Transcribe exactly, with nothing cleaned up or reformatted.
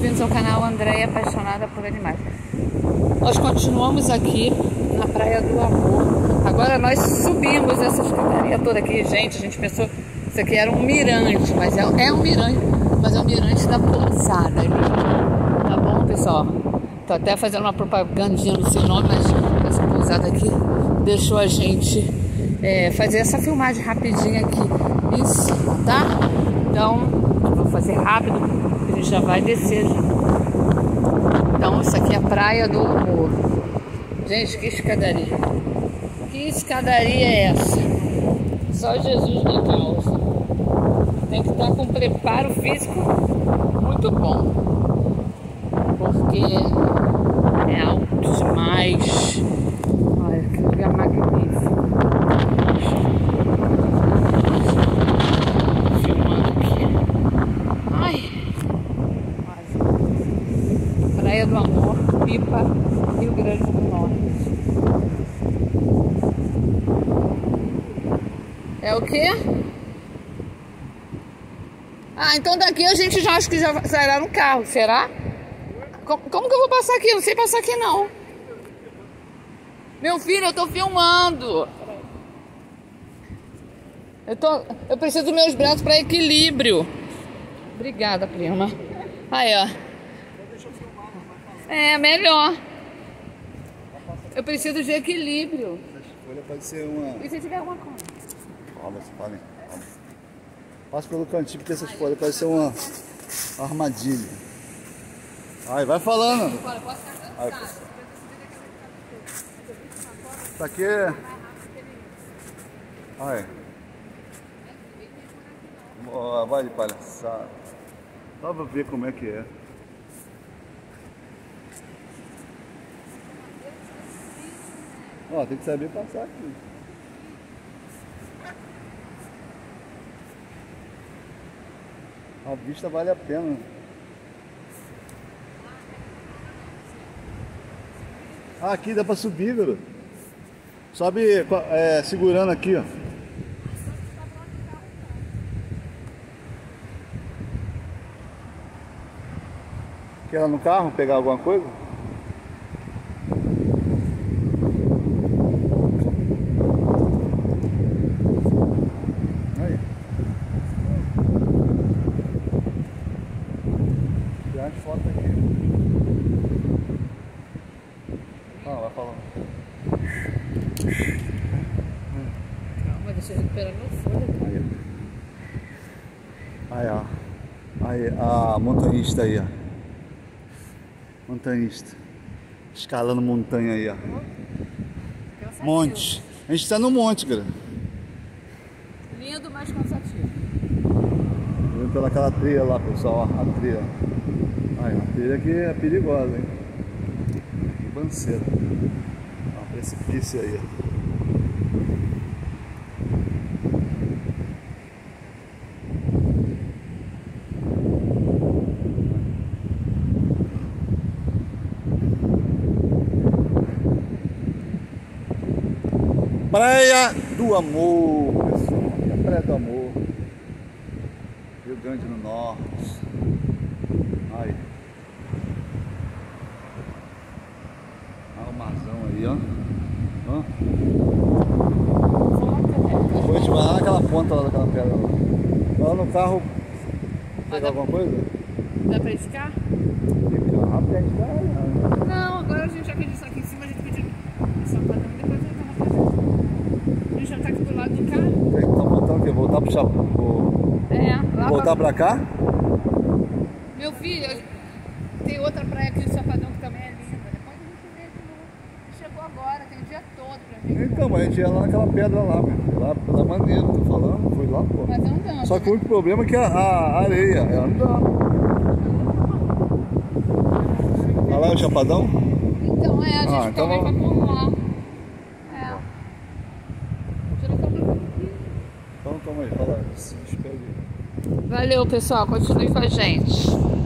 bem-vindos ao canal Andréia Apaixonada por Animais. Nós continuamos aqui na Praia do Amor. Agora nós subimos essa escadaria toda aqui, gente. A gente pensou que isso aqui era um mirante, mas é, é um mirante, mas é um mirante da pousada. Tá bom, pessoal? Tô até fazendo uma propagandinha no seu nome, mas essa pousada aqui deixou a gente é, fazer essa filmagem rapidinha aqui em cima, tá? Então, vou fazer rápido, a gente já vai descer. Então, isso aqui é a Praia do Amor. Gente, que escadaria. Que escadaria é essa? Só Jesus na causa. Tem que estar com preparo físico muito bom. Porque é alto demais. Olha que lugar magnífico. Filmando aqui. Ai. Praia do Amor, Pipa, Rio Grande do Norte. É o quê? Ah, então daqui a gente já acho que já sairá no carro, será? Como, como que eu vou passar aqui? Eu não sei passar aqui não. Meu filho, eu tô filmando. Eu, tô, eu preciso dos meus braços para equilíbrio. Obrigada, prima. Aí, ó. É, melhor. Eu preciso de equilíbrio. Essa folha pode ser uma... E se tiver alguma coisa? Calma, calma. Passa pelo cantinho, porque essas folhas podem ser uma armadilha. Aí, vai falando. Agora, posso ficar Aí, cansado. Isso aqui é... Aí. Oh, vai de palhaçada. Só pra ver como é que é. Ó, tem que saber passar aqui. A vista vale a pena. Ah, aqui dá pra subir, velho. Sobe é, segurando aqui, ó. Quer ir lá no carro pegar alguma coisa? Aí. Tirar as fotos aqui. Ah, vai falando. Calma, deixa eu recuperar meu fôlego. Aí, ó. Aí, a montanhista aí, ó. Montanhista. Escalando montanha aí, ó. Monte. A gente tá no monte, cara. Lindo, mas cansativo. Vindo pelaquela trilha lá, pessoal, ó. A trilha. Aí, a trilha aqui é perigosa, hein. Banceira. Ó, precipício aí, ó. Praia do Amor, pessoal. Aqui é a Praia do Amor, Rio Grande do Norte. Aí. Olha o marzão aí, ó. Ó. Depois a gente vai lá naquela ponta lá daquela pedra lá. Lá no carro. Pegar alguma coisa? Dá pra iscar? Fica rápido, a gente vai. Não, agora a gente já fez isso aqui em cima, a gente podia essa padrão e depois voltar na praia. A gente já tá aqui do lado do carro. Tá voltando o quê? Voltar pro Chapo? É, lá Voltar pra... pra cá? Meu filho, tem outra praia aqui do Chapadão que também é linda. Depois a gente vê de novo. Chegou agora, tem o dia todo pra gente. Então, mas a gente ia lá naquela pedra lá, meu. Lá pela maneira, tô falando, foi lá, pô. Mas andando. Só que o único problema é que a, a areia é andando. Olha lá o Chapadão? Então, é, a gente Ah, então também vai vamos- por lá. É. Tira a câmera aqui. Então toma aí, fala, se despede aí. Valeu, pessoal. Continue com a gente.